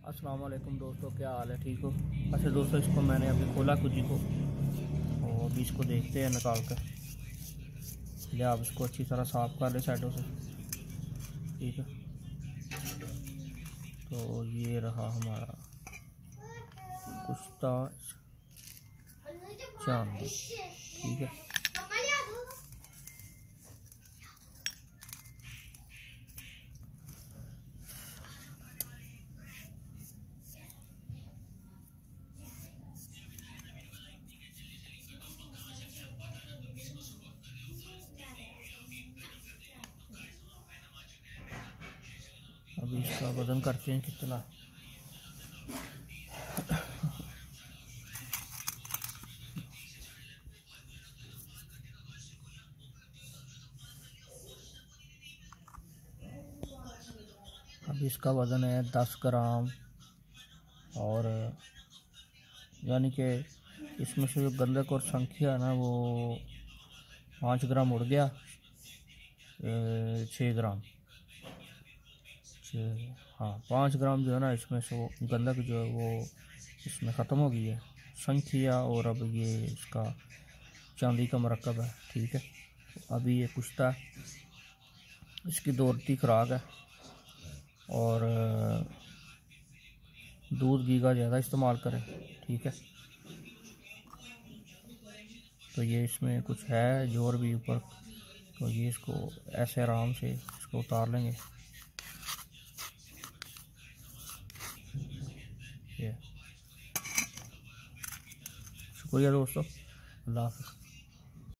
अस्सलाम वालेकुम दोस्तों, क्या हाल है? ठीक हो? अच्छा दोस्तों, इसको मैंने अभी खोला कुजी को, और अभी इसको देखते हैं निकाल कर। ले आप इसको अच्छी तरह साफ़ कर ले साइडों से, ठीक है। तो ये रहा हमारा कुश्ता चांदी, ठीक है। अभी इसका वज़न करते हैं कितना। अभी इसका वज़न है 10 ग्राम, और यानी कि इसमें से जो गंधक और संख्या है ना, वो 5 ग्राम उड़ गया। 6 ग्राम, हाँ 5 ग्राम जो है ना, इसमें से वो गंधक जो है वो इसमें ख़त्म हो गई है संख्या। और अब ये इसका चांदी का मरकब है, ठीक है। अभी ये कुश्ता है, इसकी दौड़ती खुराक है, और दूध घी का ज़्यादा इस्तेमाल करें, ठीक है। तो ये इसमें कुछ है जोर भी ऊपर, तो ये इसको ऐसे आराम से इसको उतार लेंगे। ये शुक्रिया दोस्तों, अल्लाह हाफ़िज़।